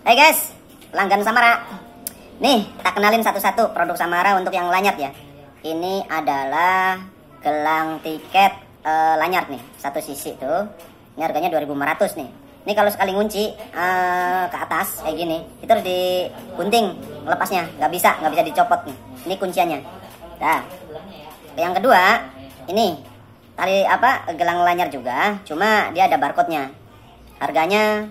Hai guys, pelanggan Samara. Nih, tak kenalin satu-satu produk Samara untuk yang lanyard ya. Ini adalah gelang tiket lanyard nih, satu sisi tuh. Ini harganya 2.500 nih. Ini kalau sekali ngunci ke atas kayak gini, itu harus digunting lepasnya, nggak bisa dicopot nih. Ini kunciannya. Nah, yang kedua, ini tali gelang lanyard juga, cuma dia ada barcode-nya. Harganya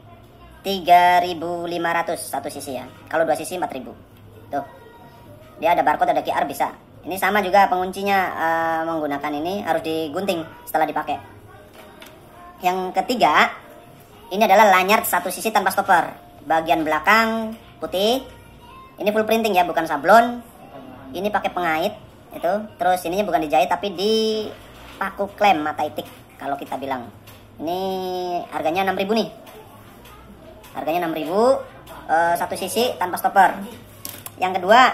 3.500 satu sisi ya. Kalau dua sisi 4.000. Tuh. Dia ada barcode, ada QR bisa. Ini sama juga penguncinya, menggunakan ini harus digunting setelah dipakai. Yang ketiga, ini adalah lanyard satu sisi tanpa stopper. Bagian belakang putih. Ini full printing ya, bukan sablon. Ini pakai pengait itu. Terus ininya bukan dijahit tapi dipaku klem mata itik kalau kita bilang. Ini harganya 6.000 nih. Harganya 6.000, satu sisi tanpa stopper. Yang kedua,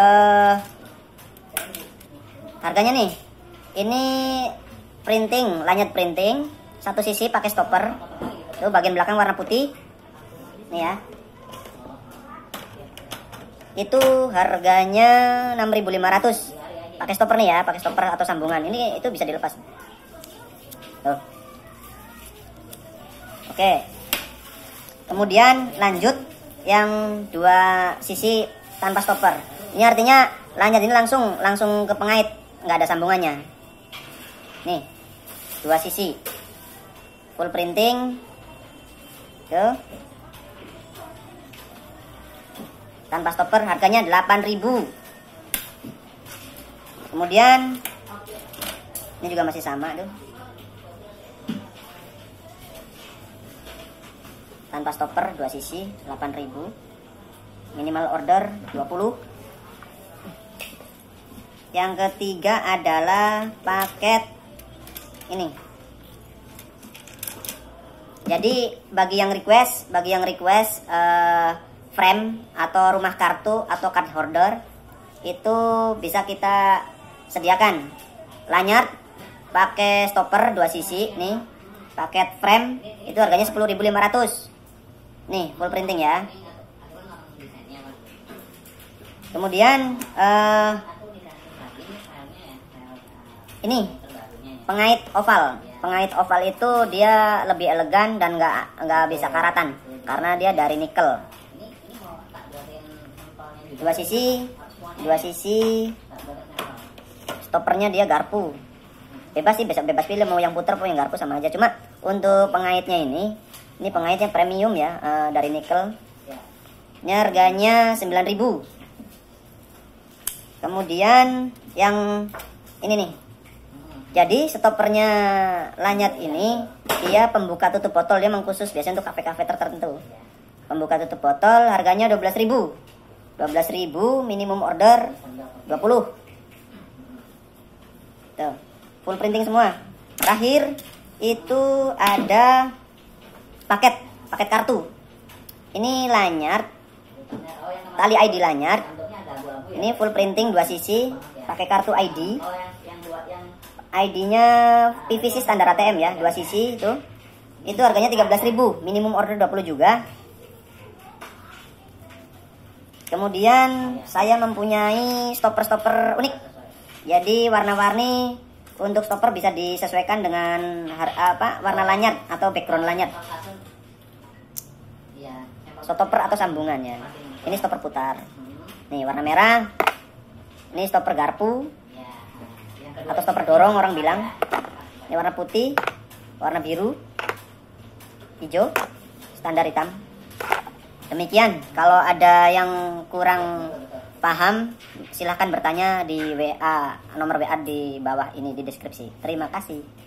harganya nih, ini printing, lanyard printing, satu sisi pakai stopper. Tuh bagian belakang warna putih, nih ya. Itu harganya 6.500. Pakai stopper nih ya, pakai stopper atau sambungan. Ini itu bisa dilepas. Tuh. Oke. Kemudian lanjut yang dua sisi tanpa stopper. Ini artinya lanyard ini langsung ke pengait, nggak ada sambungannya. Nih, dua sisi, full printing, tuh, tanpa stopper. Harganya 8.000. Kemudian ini juga masih sama tuh. Tanpa stopper dua sisi 8.000. Minimal order 20. Yang ketiga adalah paket ini. Jadi bagi yang request frame atau rumah kartu atau card holder itu bisa kita sediakan. Lanyard pakai stopper dua sisi nih. Paket frame itu harganya 10.500. Nih, full printing ya. Kemudian ini pengait oval. Pengait oval itu dia lebih elegan dan nggak bisa karatan karena dia dari nikel. Dua sisi. Stoppernya dia garpu. Bebas sih, bebas pilih mau yang puter mau yang garpu sama aja. Cuma untuk pengaitnya ini pengaitnya premium ya, dari nikel. Ini harganya 9.000. Kemudian yang ini nih. Jadi stoppernya lanyard ini dia pembuka tutup botol, dia mengkhusus biasanya untuk kafe-kafe tertentu. Pembuka tutup botol harganya 12.000. 12.000 minimum order 20. Tuh, full printing semua. Terakhir itu ada paket kartu. Ini lanyard, tali ID lanyard. Ini full printing dua sisi, pakai kartu ID. ID-nya PVC standar ATM ya, dua sisi itu. Itu harganya 13.000, minimum order 20 juga. Kemudian saya mempunyai stopper unik. Jadi warna-warni untuk stopper bisa disesuaikan dengan warna lanyard atau background lanyard. Stopper atau sambungannya. Ini stopper putar. Nih warna merah. Ini stopper garpu atau stopper dorong orang bilang. Ini warna putih, warna biru, hijau, standar hitam. Demikian. Kalau ada yang kurang paham, silahkan bertanya di WA, nomor WA di bawah ini di deskripsi. Terima kasih.